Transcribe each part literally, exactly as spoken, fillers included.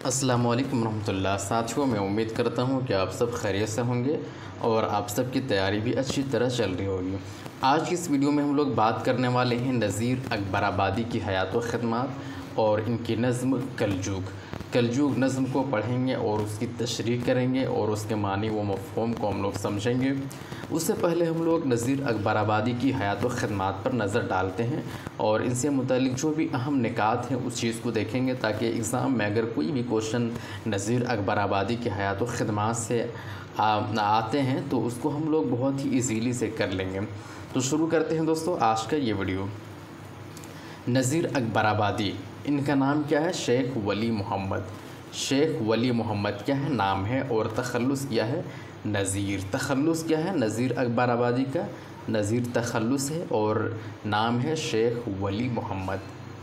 अस्सलाम वालेकुम रहमतुल्लाह। साथियों, मैं उम्मीद करता हूँ कि आप सब खैरियत से होंगे और आप सब की तैयारी भी अच्छी तरह चल रही होगी। आज की इस वीडियो में हम लोग बात करने वाले हैं नज़ीर अकबराबादी की हयात व ख़िदमात और इनकी नज़्म कलजुग। कलजुग नज़्म को पढ़ेंगे और उसकी तशरीह करेंगे और उसके मानी व मफ़हूम को हम लोग समझेंगे। उससे पहले हम लोग नज़ीर अकबराबादी की हयात व ख़िदमात पर नज़र डालते हैं और इनसे मुतालिक जो भी अहम निकात हैं उस चीज़ को देखेंगे, ताकि एग्ज़ाम में अगर कोई भी क्वेश्चन नज़ीर अकबराबादी की हयात व ख़िदमात से आ, आते हैं तो उसको हम लोग बहुत ही ईज़ीली से कर लेंगे। तो शुरू करते हैं दोस्तों आज का ये वीडियो। नज़ीर अकबराबादी, इनका नाम क्या है? शेख वली मोहम्मद। शेख वली मोहम्मद क्या है? नाम है। और तखल्लुस क्या है? नज़ीर। तखल्लुस क्या है नज़ीर अकबराबादी का? नज़ीर तखल्लुस है और नाम है शेख वली मोहम्मद।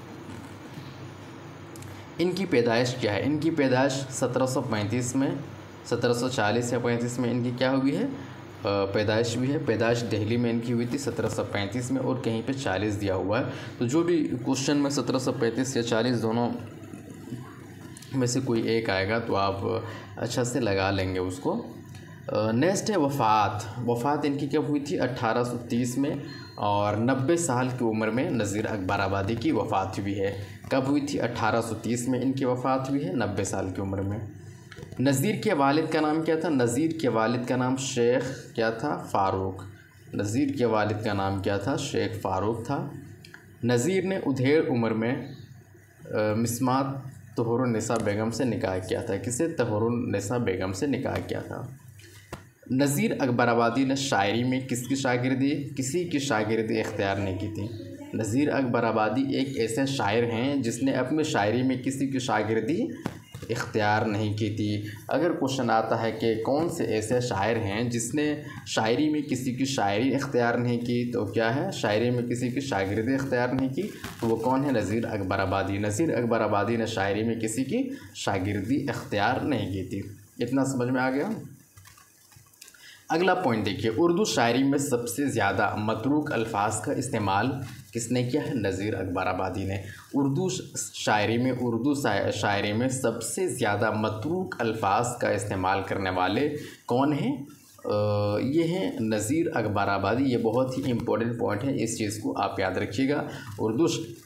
इनकी पैदाइश क्या है? इनकी पैदाइश सत्रह सौ पैंतीस में, सत्रह सौ चालीस या पैंतीस में इनकी क्या हुई है? पैदाइश भी है। पैदाइश दिल्ली में इनकी हुई थी सत्रह सौ पैंतीस में और कहीं पे चालीस दिया हुआ है। तो जो भी क्वेश्चन में सत्रह सौ पैंतीस या चालीस दोनों में से कोई एक आएगा तो आप अच्छा से लगा लेंगे उसको। नेक्स्ट है वफ़ात। वफ़ात इनकी कब हुई थी? अट्ठारह सौ तीस में और नब्बे साल की उम्र में नज़ीर अकबराबादी की वफ़ात हुई है। कब हुई थी? अट्ठारह सौ तीस में इनकी वफ़ात हुई है, नब्बे साल की उम्र में। नज़ीर के वालिद का नाम क्या था? नज़ीर के वालिद का नाम शेख क्या था? फ़ारूक। नज़ीर के वालिद का नाम क्या था? शेख फ़ारूक था। नज़ीर ने उधेड़ उम्र में मिस्मात तहरुन्निसा बेगम से निकाह किया था। किसे? तहरुन्निसा बेगम से निकाह किया था। नज़ीर अकबराबादी ने शायरी में किसकी शागिर्दी? किसी की शागिर्दी इख्तियार नहीं की थी। नज़ीर अकबराबादी एक ऐसे शायर हैं जिसने अपनी शायरी में किसी की शागिर्दी इख्तियार नहीं की थी। अगर क्वेश्चन आता है कि कौन से ऐसे शायर हैं जिसने शायरी में किसी की शायरी इख्तियार नहीं की, तो क्या है? शायरी में किसी की शागिर्दी इख्तियार नहीं की, तो वो कौन है? नज़ीर अकबराबादी। नज़ीर अकबराबादी ने शायरी में किसी की शागिर्दी इख्तियार नहीं की थी। इतना समझ में आ गया? अगला पॉइंट देखिए, उर्दू शायरी में सबसे ज़्यादा मतरूक अल्फाज का इस्तेमाल किसने किया है? नज़ीर अकबराबादी ने। उर्दू शायरी में उर्दू शायरी में सबसे ज़्यादा मतरूक अल्फाज का इस्तेमाल करने वाले कौन हैं? ये हैं नज़ीर अकबराबादी। ये बहुत ही इम्पोर्टेंट पॉइंट है, इस चीज़ को आप याद रखिएगा। उर्दू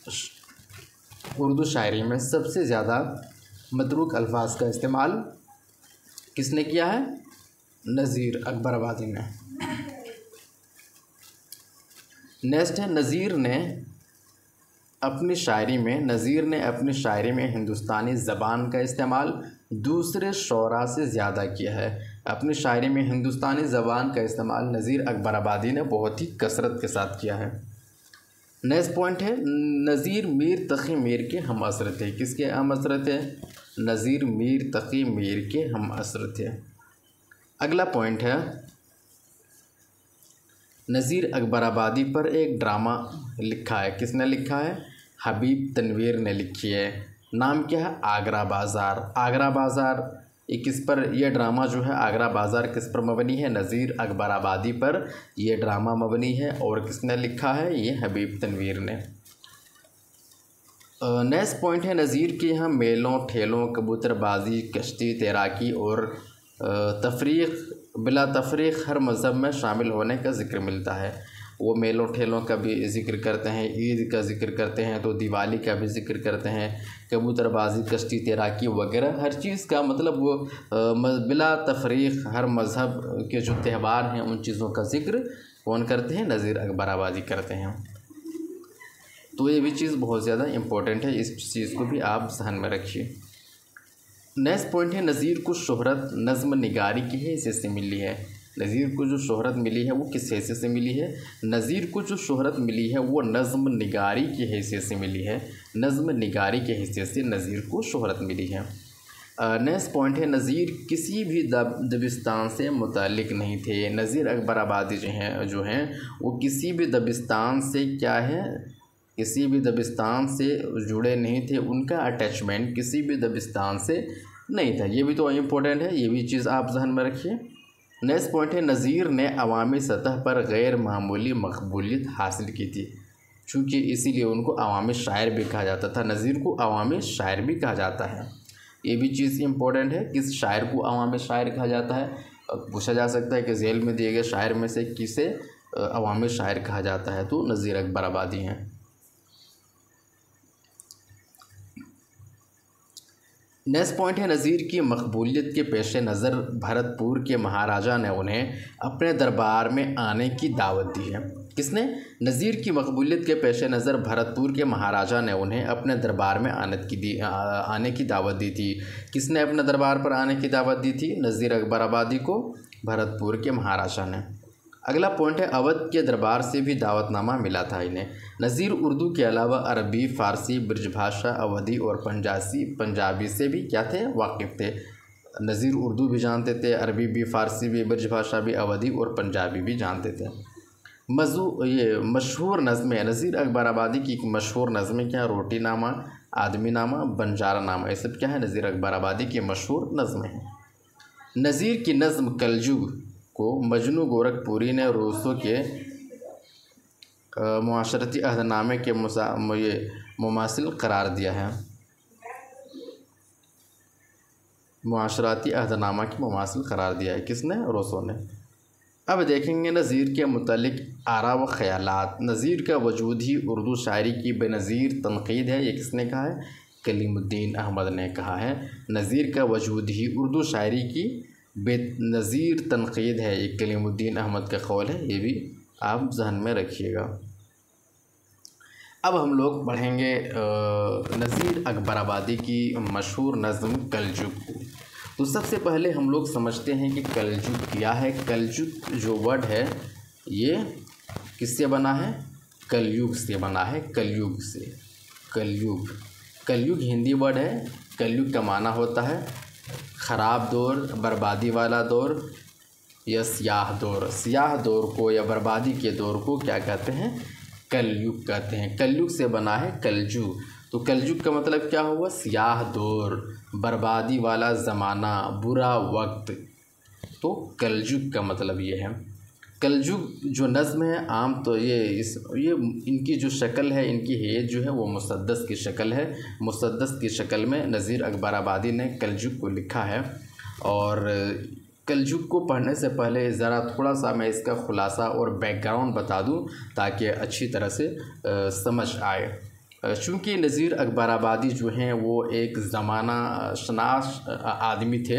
उर्दू शायरी में सबसे ज़्यादा मतरूक अल्फाज का इस्तेमाल किसने किया है? नज़ीर अकबराबादी ने। नेक्स्ट है, नज़ीर ने अपनी शायरी में नज़ीर ने अपनी शायरी में हिंदुस्तानी ज़बान का इस्तेमाल दूसरे शोरा से ज़्यादा किया है। अपनी शायरी में हिंदुस्तानी ज़बान का इस्तेमाल नज़ीर अकबराबादी ने बहुत ही कसरत के साथ किया है। नेक्स्ट पॉइंट है, नज़ीर मीर तक़ी मीर के हम असर थे। किसके हम असर थे? नज़ीर मीर तक़ी मीर के हम असर थे। अगला पॉइंट है, नज़ीर अकबराबादी पर एक ड्रामा लिखा है। किसने लिखा है? हबीब तनवीर ने लिखी है। नाम क्या है? आगरा बाज़ार। आगरा बाज़ार ये किस पर? यह ड्रामा जो है आगरा बाज़ार किस पर मबनी है? नज़ीर अकबराबादी पर यह ड्रामा मबनी है। और किसने लिखा है? ये हबीब तनवीर ने। नेक्स्ट पॉइंट है, नज़ीर के यहाँ मेलों ठेलों कबूतरबाजी कश्ती तैराकी और तफरीक़ बिला तफरीक़ हर मज़हब में शामिल होने का ज़िक्र मिलता है। वो मेलों ठेलों का भी ज़िक्र करते हैं, ईद का ज़िक्र करते हैं, तो दिवाली का भी ज़िक्र करते हैं, कबूतरबाजी कश्ती तैराकी वगैरह हर चीज़ का मतलब वो बिला तफरीक़ हर मज़हब के जो त्यौहार हैं उन चीज़ों का ज़िक्र कौन करते हैं? नज़ीर अकबराबादी करते हैं। तो ये भी चीज़ बहुत ज़्यादा इम्पोर्टेंट है, इस चीज़ को भी आप ध्यान में रखिए। नेक्स्ट पॉइंट है, नज़ीर को शोहरत नज़्म निगारी की हैसियत से मिली है। नज़ीर को जो शोहरत मिली है वो किस हैसियत से मिली है? नज़ीर को जो शोहरत मिली है वो नज़्म निगारी की हैसियत से मिली है। नज़्म निगारी की हैसियत से नज़ीर को शोहरत मिली है। नेक्स्ट पॉइंट है, नज़ीर किसी भी दब दबिस्तान से मुतालिक नहीं थे। नज़ीर अकबराबादी जो हैं जो हैं वो किसी भी दबिस्तान से क्या है? किसी भी दबिस्तान से जुड़े नहीं थे। उनका अटैचमेंट किसी भी दबिस्तान से नहीं था। ये भी तो इम्पोर्टेंट है, ये भी चीज़ आप ध्यान में रखिए। नेक्स्ट पॉइंट है, नज़ीर ने अवामी सतह पर गैर मामूली मकबूलियत हासिल की थी। चूँकि इसीलिए उनको अवामी शायर भी कहा जाता था। नज़ीर को अवामी शायर भी कहा जाता है। ये भी चीज़ इम्पोर्टेंट है। किस शायर को अवाम शायर कहा जाता है? पूछा जा सकता है कि जेल में दिए गए शायर में से किसे अवाम शायर कहा जाता है? तो नज़ीर अकबर आबादी हैं। नेक्स्ट पॉइंट है, नज़ीर की मकबूलियत के पेश नज़र भरतपुर के महाराजा ने उन्हें अपने दरबार में आने की दावत दी है। किसने? नज़ीर की मकबूलियत के पेश नज़र भरतपुर के महाराजा ने उन्हें अपने दरबार में आने की दी आ, आने की दावत दी थी। किसने अपने दरबार पर आने की दावत दी थी? नज़ीर अकबर आबादी को भरतपुर के महाराजा ने। अगला पॉइंट है, अवध के दरबार से भी दावतनामा मिला था इन्हें। नज़ीर उर्दू के अलावा अरबी, फ़ारसी, ब्रजभाषा, अवधी और पंजाबी पंजाबी से भी क्या थे? वाकिफ़ थे। नज़ीर उर्दू भी जानते थे, अरबी भी, फ़ारसी भी, ब्रजभाषा भी, अवधी और पंजाबी भी जानते थे। मज़ू ये मशहूर नज़में, नज़ीर अकबर आबादी की मशहूर नज़में क्या? रोटी नामा, आदमी नामा, बंजारा नामा, ये सब क्या है? नज़ीर अकबर आबादी की मशहूर नज़में हैं। नज़ीर की नज़्म कलजुग को मजनू गोरखपुरी ने रूसों के मुआशरती अहदनामे के मुसा ये मुमासिल करार दिया है। मुआशरती अहदनामा की मुमासिल करार दिया है किसने? रूसों ने। अब देखेंगे नज़ीर के मुतालिक आरा व ख़यालात। नज़ीर का वजूद ही उर्दू शायरी की बेनज़ीर तनक़ीद है। ये किसने कहा है? कलीमुद्दीन अहमद ने कहा है। नज़ीर का वजूद ही उर्दू शायरी की बेनज़ीर तनक़ीद है, ये कलीमुद्दीन अहमद का कौल है। ये भी आप जहन में रखिएगा। अब हम लोग पढ़ेंगे नज़ीर अकबर आबादी की मशहूर नज़्म कलजुग को। तो सबसे पहले हम लोग समझते हैं कि कलजुग क्या है। कलजुग जो वर्ड है ये किससे बना है? कलयुग से बना है। कलयुग से, कलयुग कलयुग हिंदी वर्ड है। कलयुग का माना होता है ख़राब दौर, बर्बादी वाला दौर या सियाह दौर। सियाह दौर को या बर्बादी के दौर को क्या कहते हैं? कलयुग कहते हैं। कलयुग से बना है कलजुग। तो कलजुग का मतलब क्या हुआ? सियाह दौर, बर्बादी वाला ज़माना, बुरा वक्त। तो कलजुग का मतलब ये है। कलजुग जो नज़्म है आम तो ये इस ये इनकी जो शक्ल है, इनकी हेज जो है वो मुसद्दस की शक्ल है। मुसद्दस की शक्ल में नज़ीर अकबर आबादी ने कलजुग को लिखा है। और कलजुग को पढ़ने से पहले ज़रा थोड़ा सा मैं इसका ख़ुलासा और बैकग्राउंड बता दूं ताकि अच्छी तरह से आ, समझ आए। चूँकि नज़ीर अकबर आबादी जो हैं वो एक ज़माना शनास आदमी थे।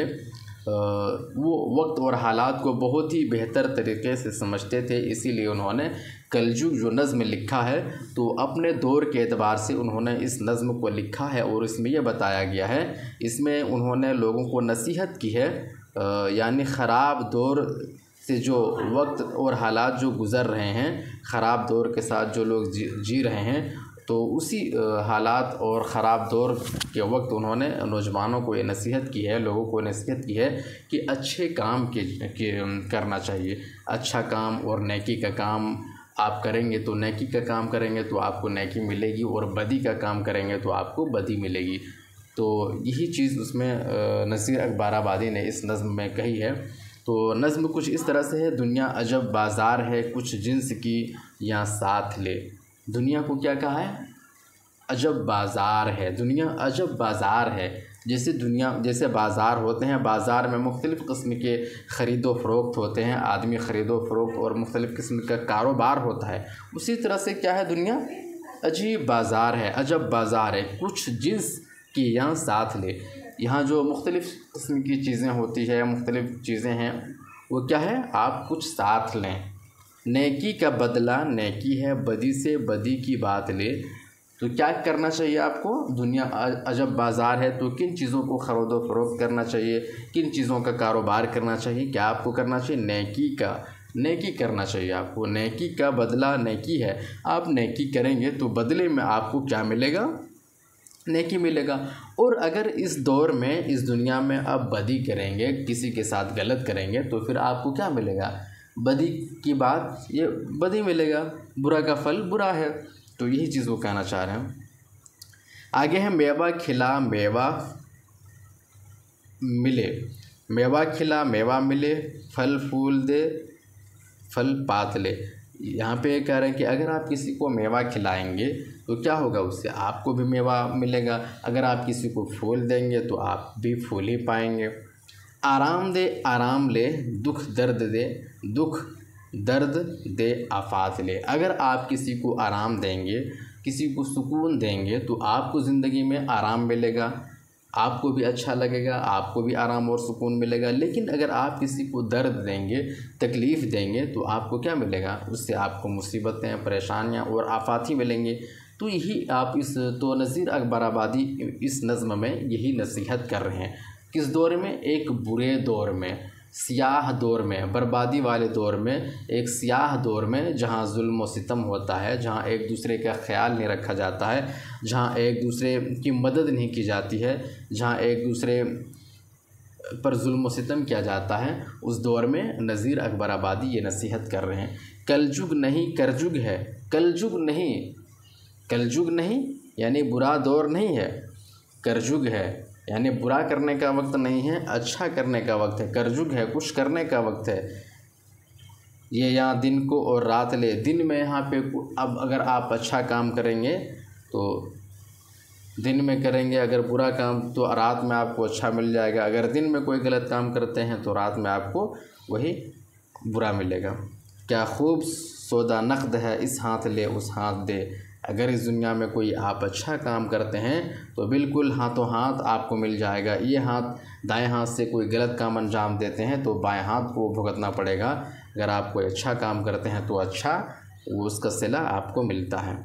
वो वक्त और हालात को बहुत ही बेहतर तरीके से समझते थे, इसीलिए उन्होंने कलजुग जो नज़्म लिखा है तो अपने दौर के एतबार से उन्होंने इस नज़्म को लिखा है। और इसमें यह बताया गया है, इसमें उन्होंने लोगों को नसीहत की है, यानी ख़राब दौर से जो वक्त और हालात जो गुज़र रहे हैं, ख़राब दौर के साथ जो लोग जी, जी रहे हैं, तो उसी हालात और ख़राब दौर के वक्त उन्होंने नौजवानों को ये नसीहत की है, लोगों को नसीहत की है कि अच्छे काम के, के करना चाहिए। अच्छा काम और नेकी का काम आप करेंगे तो नेकी का काम करेंगे तो आपको नेकी मिलेगी, और बदी का काम करेंगे तो आपको बदी मिलेगी। तो यही चीज़ उसमें नज़ीर अकबर आबादी ने इस नज़्म में कही है। तो नज़्म कुछ इस तरह से है, दुनिया अजब बाज़ार है, कुछ जिन्स की यहाँ साथ ले। दुनिया को क्या कहा है? अजब बाज़ार है। दुनिया अजब बाज़ार है, जैसे दुनिया जैसे बाज़ार होते हैं, बाज़ार में मुख्तलिफ़ किस्म के ख़रीदो फ़रोख्त होते हैं, आदमी ख़रीदो फ़रोख्त और मुख्तलिफ़ किस्म का कारोबार होता है, उसी तरह से क्या है? दुनिया अजीब बाज़ार है, अजब बाज़ार है, कुछ जिन्स की यहाँ साथ ले। यहाँ जो मुख्तलिफ़ किस्म की चीज़ें होती है, मुख्तलिफ़ चीज़ें हैं, वो क्या है? आप कुछ साथ लें। नेकी का बदला नेकी है, बदी से बदी की बात ले। तो क्या करना चाहिए आपको? दुनिया अजब बाज़ार है, तो किन चीज़ों को ख़रीदो फ़रोख्त करना चाहिए, किन चीज़ों का कारोबार करना चाहिए? क्या आपको करना चाहिए? नेकी का नेकी करना चाहिए आपको। नेकी का बदला नेकी है। आप नेकी करेंगे तो बदले में आपको क्या मिलेगा? नेकी मिलेगा। और अगर इस दौर में, इस दुनिया में आप बदी करेंगे, किसी के साथ गलत करेंगे, तो फिर आपको क्या मिलेगा? बदी की बात, ये बदी मिलेगा, बुरा का फल बुरा है। तो यही चीज़ वो कहना चाह रहे हैं। आगे है, मेवा खिला मेवा मिले, मेवा खिला मेवा मिले, फल फूल दे फल पात ले। यहाँ पे कह रहे हैं कि अगर आप किसी को मेवा खिलाएंगे तो क्या होगा, उससे आपको भी मेवा मिलेगा। अगर आप किसी को फूल देंगे तो आप भी फूल ही पाएंगे। आराम दे आराम ले, दुख दर्द दे दुख दर्द दे आफात ले। अगर आप किसी को आराम देंगे, किसी को सुकून देंगे तो आपको ज़िंदगी में आराम मिलेगा, आपको भी अच्छा लगेगा, आपको भी आराम और सुकून मिलेगा। लेकिन अगर आप किसी को दर्द देंगे, तकलीफ़ देंगे तो आपको क्या मिलेगा, उससे आपको मुसीबतें, परेशानियां और आफात ही मिलेंगी। तो यही आप इस तो नज़ीर अकबराबादी इस नज़्म में यही नसीहत कर रहे हैं। किस दौर में, एक बुरे दौर में, सियाह दौर में, बर्बादी वाले दौर में, एक सियाह दौर में जहाँ जुल्म व सितम होता है, जहाँ एक दूसरे का ख्याल नहीं रखा जाता है, जहाँ एक दूसरे की मदद नहीं की जाती है, जहाँ एक दूसरे पर जुल्म व सितम किया जाता है, उस दौर में नज़ीर अकबराबादी ये नसीहत कर रहे हैं। कलजुग नहीं करजुग है, कलजुग नहीं, कलजुग नहीं यानी बुरा दौर नहीं है, करजुग है यानी बुरा करने का वक्त नहीं है, अच्छा करने का वक्त है। करजुग है, कुछ करने का वक्त है। ये यहाँ दिन को और रात ले, दिन में यहाँ पे अब अगर आप अच्छा काम करेंगे तो दिन में करेंगे, अगर बुरा काम तो रात में आपको अच्छा मिल जाएगा। अगर दिन में कोई गलत काम करते हैं तो रात में आपको वही बुरा मिलेगा। क्या खूब सौदा नक़द है, इस हाथ ले उस हाथ दे। अगर इस दुनिया में कोई आप अच्छा काम करते हैं तो बिल्कुल हाथों हाथ आपको मिल जाएगा। ये हाथ दाएं हाथ से कोई गलत काम अंजाम देते हैं तो बाएं हाथ को भुगतना पड़ेगा। अगर आप कोई अच्छा काम करते हैं तो अच्छा, वो उसका सिला आपको मिलता है।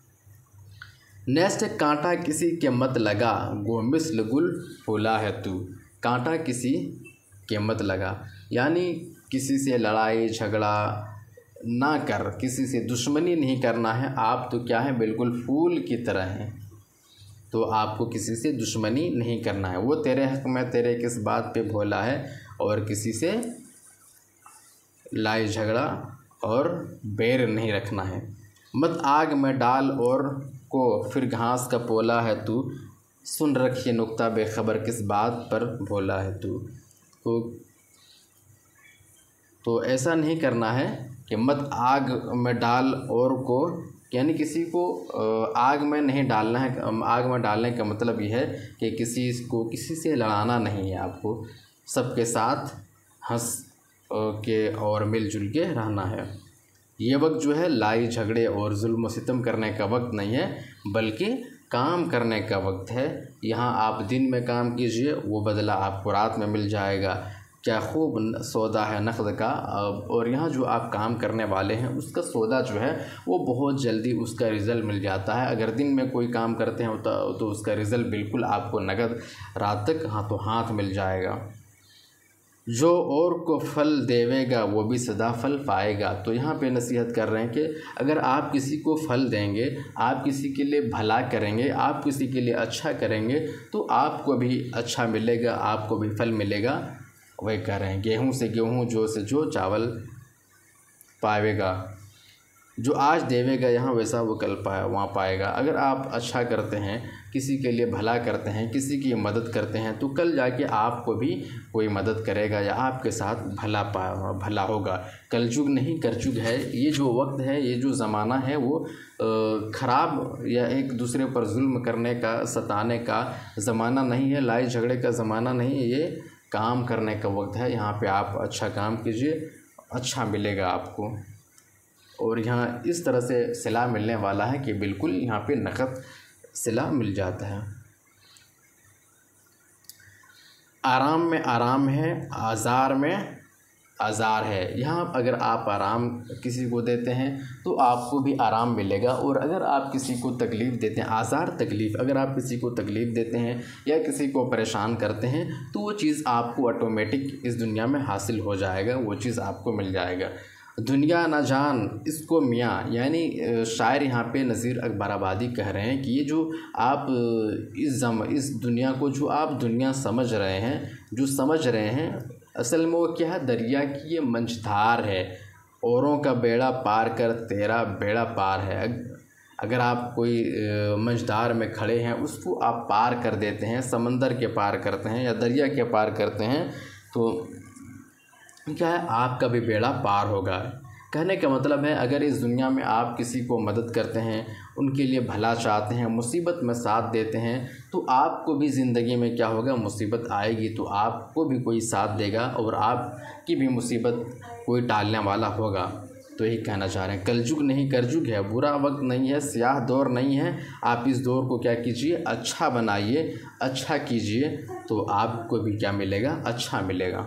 नेक्स्ट, कांटा किसी के मत लगा, गो मिस्ल गुल फूला है तू। कांटा किसी के मत लगा यानी किसी से लड़ाई झगड़ा ना कर, किसी से दुश्मनी नहीं करना है। आप तो क्या है, बिल्कुल फूल की तरह हैं, तो आपको किसी से दुश्मनी नहीं करना है। वो तेरे हक़ में तेरे किस बात पे भोला है, और किसी से लड़ाई झगड़ा और बैर नहीं रखना है। मत आग में डाल और को फिर घास का पोला है तू। सुन रखिए नुक्ता बेखबर किस बात पर भोला है तू। तो तो ऐसा नहीं करना है कि मत आग में डाल और को, यानी किसी को आग में नहीं डालना है। आग में डालने का मतलब ये है कि किसी को किसी से लड़ाना नहीं है, आपको सबके साथ हंस के और मिलजुल के रहना है। ये वक्त जो है लड़ाई झगड़े और जुल्म सितम करने का वक्त नहीं है, बल्कि काम करने का वक्त है। यहाँ आप दिन में काम कीजिए, वो बदला आपको रात में मिल जाएगा। क्या खूब सौदा है नक़द का, और यहाँ जो आप काम करने वाले हैं उसका सौदा जो है वो बहुत जल्दी उसका रिज़ल्ट मिल जाता है। अगर दिन में कोई काम करते हैं तो, तो उसका रिज़ल्ट बिल्कुल आपको नगद रात तक हाथों हाथ मिल जाएगा। जो और को फल देवेगा वो भी सदा फल पाएगा। तो यहाँ पे नसीहत कर रहे हैं कि अगर आप किसी को फल देंगे, आप किसी के लिए भला करेंगे, आप किसी के लिए अच्छा करेंगे तो आपको भी अच्छा मिलेगा, आपको भी फल मिलेगा। वही कह रहे हैं, गेहूँ से गेहूँ, जो से जो चावल पाएगा, जो आज देवेगा यहाँ वैसा वो कल पाए वहाँ पाएगा। अगर आप अच्छा करते हैं, किसी के लिए भला करते हैं, किसी की मदद करते हैं तो कल जाके आपको भी कोई मदद करेगा या आपके साथ भला पा भला होगा। कलयुग नहीं करजुग है। ये जो वक्त है, ये जो ज़माना है वो ख़राब या एक दूसरे पर जुल्म करने का, सताने का ज़माना नहीं है, लड़ाई झगड़े का ज़माना नहीं है, ये काम करने का वक्त है। यहाँ पे आप अच्छा काम कीजिए, अच्छा मिलेगा आपको। और यहाँ इस तरह से सिला मिलने वाला है कि बिल्कुल यहाँ पे नक़द सिला मिल जाता है। आराम में आराम है, आज़ार में आज़ार है। यहाँ अगर आप आराम किसी को देते हैं तो आपको भी आराम मिलेगा, और अगर आप किसी को तकलीफ़ देते हैं, आज़ार तकलीफ़, अगर आप किसी को तकलीफ़ देते हैं या किसी को परेशान करते हैं तो वो चीज़ आपको ऑटोमेटिक इस दुनिया में हासिल हो जाएगा, वो चीज़ आपको मिल जाएगा। दुनिया ना जान इसको मियाँ, यानी शायर यहाँ पे नज़ीर अकबराबादी कह रहे हैं कि ये जो आप इस जम इस दुनिया को जो आप दुनिया समझ रहे हैं, जो समझ रहे हैं, असल में वो क्या है, दरिया की ये मंझधार है। औरों का बेड़ा पार कर तेरा बेड़ा पार है। अगर आप कोई मंझधार में खड़े हैं, उसको आप पार कर देते हैं, समंदर के पार करते हैं या दरिया के पार करते हैं, तो क्या है, आपका भी बेड़ा पार होगा। कहने का मतलब है अगर इस दुनिया में आप किसी को मदद करते हैं, उनके लिए भला चाहते हैं, मुसीबत में साथ देते हैं, तो आपको भी ज़िंदगी में क्या होगा, मुसीबत आएगी तो आपको भी कोई साथ देगा और आपकी भी मुसीबत कोई टालने वाला होगा। तो यही कहना चाह रहे हैं, कलयुग नहीं करजुग है, बुरा वक्त नहीं है, स्याह दौर नहीं है। आप इस दौर को क्या कीजिए, अच्छा बनाइए, अच्छा कीजिए, तो आपको भी क्या मिलेगा, अच्छा मिलेगा।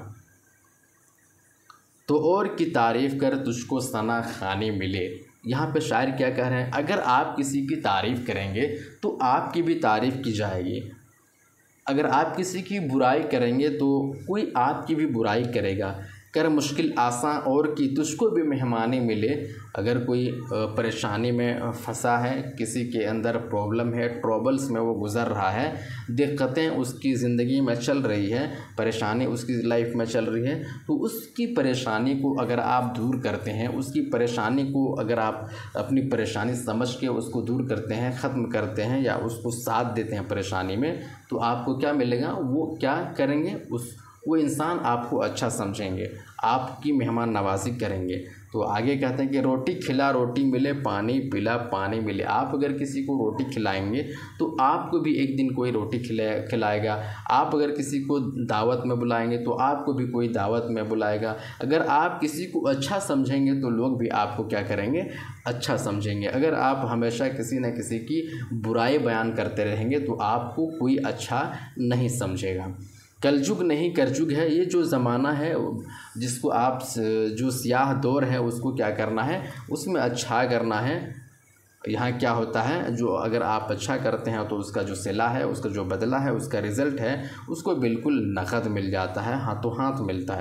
तो और की तारीफ़ कर तुझको सना खानी मिले। यहाँ पे शायर क्या कह रहे हैं, अगर आप किसी की तारीफ़ करेंगे तो आपकी भी तारीफ़ की जाएगी। अगर आप किसी की बुराई करेंगे तो कोई आपकी भी बुराई करेगा। कर मुश्किल आसान और की तुझको भी मेहमानी मिले। अगर कोई परेशानी में फंसा है, किसी के अंदर प्रॉब्लम है, ट्रबल्स में वो गुज़र रहा है, दिक्कतें उसकी ज़िंदगी में चल रही है, परेशानी उसकी लाइफ में चल रही है, तो उसकी परेशानी को अगर आप दूर करते हैं, उसकी परेशानी को अगर आप अपनी परेशानी समझ के उसको दूर करते हैं, ख़त्म करते हैं या उसको साथ देते हैं परेशानी में, तो आपको क्या मिलेगा, वो क्या करेंगे, उस वो इंसान आपको अच्छा समझेंगे, आपकी मेहमान नवाजी करेंगे। तो आगे कहते हैं कि रोटी खिला रोटी मिले, पानी पिला पानी मिले। आप अगर किसी को रोटी खिलाएंगे तो आपको भी एक दिन कोई रोटी खिला खिलाएगा। आप अगर किसी को दावत में बुलाएंगे तो आपको भी कोई दावत में बुलाएगा। अगर आप किसी को अच्छा समझेंगे तो लोग भी आपको क्या करेंगे, अच्छा समझेंगे। अगर आप हमेशा किसी न किसी की बुराई बयान करते रहेंगे तो आपको कोई अच्छा नहीं समझेगा। कलयुग नहीं करजुग है, ये जो ज़माना है जिसको आप जो स्याह दौर है उसको क्या करना है, उसमें अच्छा करना है। यहाँ क्या होता है, जो अगर आप अच्छा करते हैं तो उसका जो सिला है, उसका जो बदला है, उसका रिज़ल्ट है, उसको बिल्कुल नकद मिल जाता है, हाथों हाथ मिलता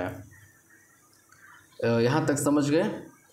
है। यहाँ तक समझ गए।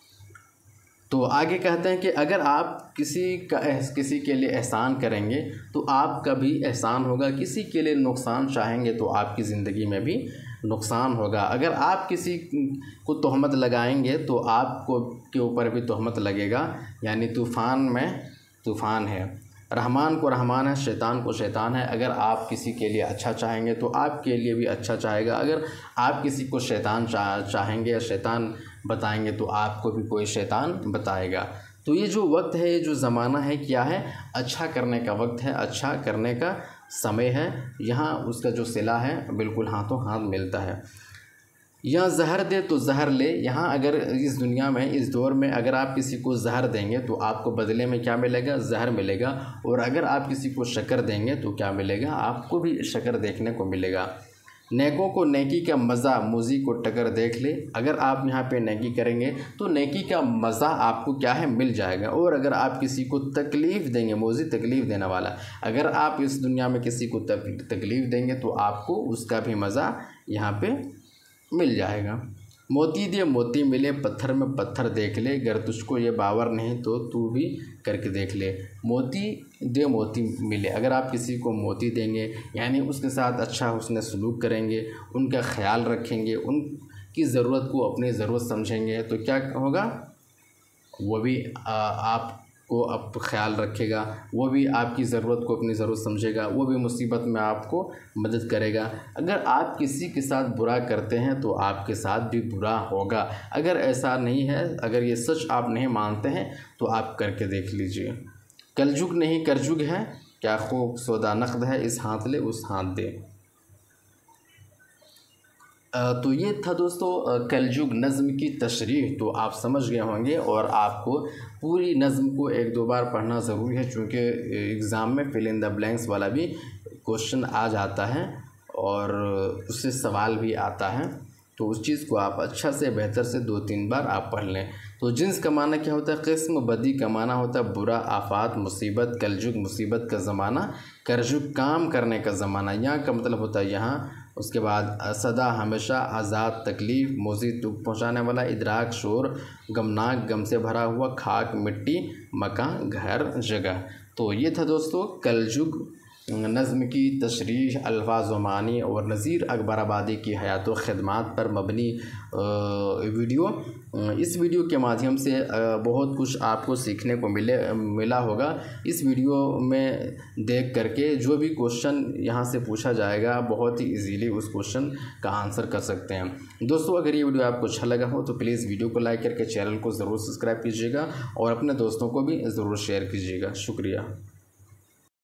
तो आगे कहते हैं कि अगर आप किसी का किसी के लिए एहसान करेंगे तो आपका भी एहसान होगा, किसी के लिए नुकसान चाहेंगे तो आपकी ज़िंदगी में भी नुकसान होगा। अगर आप किसी को तोहमत लगाएंगे तो आपको के ऊपर भी तोहमत लगेगा, यानी तूफ़ान में तूफ़ान है। रहमान को रहमान है, शैतान को शैतान है। अगर आप किसी के लिए अच्छा चाहेंगे तो आपके लिए भी अच्छा चाहेगा। अगर आप किसी को शैतान चाह चाहेंगे या शैतान बताएंगे तो आपको भी कोई शैतान बताएगा। तो ये जो वक्त है, ये जो ज़माना है, क्या है, अच्छा करने का वक्त है, अच्छा करने का समय है। यहाँ उसका जो सिला है बिल्कुल हाथों हाथ मिलता है। यहाँ जहर दे तो जहर ले। यहाँ अगर इस दुनिया में, इस दौर में अगर आप किसी को जहर देंगे तो आपको बदले में क्या मिलेगा, जहर मिलेगा। और अगर आप किसी को शक्कर देंगे तो क्या मिलेगा, आपको भी शक्कर देखने को मिलेगा। नेकों को नेकी का मज़ा, मूजी को टक्कर देख ले। अगर आप यहाँ पे नेकी करेंगे तो नेकी का मज़ा आपको क्या है, मिल जाएगा। और अगर आप किसी को तकलीफ़ देंगे, मूजी तकलीफ़ देने वाला, अगर आप इस दुनिया में किसी को तकलीफ़ देंगे तो आपको उसका भी मज़ा यहाँ पे मिल जाएगा। मोती दे मोती मिले, पत्थर में पत्थर देख ले। अगर तुझको ये बावर नहीं तो तू भी करके देख ले। मोती दे मोती मिले। अगर आप किसी को मोती देंगे यानी उसके साथ अच्छा हुस्न सलूक करेंगे, उनका ख्याल रखेंगे, उनकी ज़रूरत को अपनी ज़रूरत समझेंगे, तो क्या होगा, वो भी आ, आप को आप ख्याल रखेगा, वो भी आपकी ज़रूरत को अपनी ज़रूरत समझेगा, वो भी मुसीबत में आपको मदद करेगा। अगर आप किसी के साथ बुरा करते हैं तो आपके साथ भी बुरा होगा। अगर ऐसा नहीं है, अगर ये सच आप नहीं मानते हैं तो आप करके देख लीजिए। कलयुग नहीं करजुग है, क्या खूब सौदा नक़द है, इस हाथ ले उस हाथ दे। तो ये था दोस्तों कलयुग नज़्म की तशरीह। तो आप समझ गए होंगे और आपको पूरी नज़्म को एक दो बार पढ़ना ज़रूरी है, चूँकि एग्ज़ाम में फिल इन द ब्लैंक्स वाला भी क्वेश्चन आ जाता है और उससे सवाल भी आता है। तो उस चीज़ को आप अच्छा से बेहतर से दो तीन बार आप पढ़ लें। तो जिन्स का माना क्या होता है, किस्म, बदी का माना होता है बुरा, आफात, मुसीबत। कलयुग मुसीबत का ज़माना, करजुग काम करने का ज़माना। यहाँ का मतलब होता है यहाँ। उसके बाद सदा, हमेशा, आज़ाद, तकलीफ़, मोज़ी, दुख पहुँचाने वाला, इदराक, शोर, गमनाक, गम से भरा हुआ, खाक, मिट्टी, मकान, घर, जगह। तो ये था दोस्तों कलयुग नज़्म की तशरीह, अल्फाज व मानी और नज़ीर अकबराबादी की हयात व ख़िदमात पर मबनी वीडियो। इस वीडियो के माध्यम से बहुत कुछ आपको सीखने को मिले मिला होगा। इस वीडियो में देख करके जो भी क्वेश्चन यहाँ से पूछा जाएगा बहुत ही इजीली उस क्वेश्चन का आंसर कर सकते हैं। दोस्तों, अगर ये वीडियो आपको अच्छा लगा हो तो प्लीज़ वीडियो को लाइक करके चैनल को ज़रूर सब्सक्राइब कीजिएगा और अपने दोस्तों को भी ज़रूर शेयर कीजिएगा। शुक्रिया।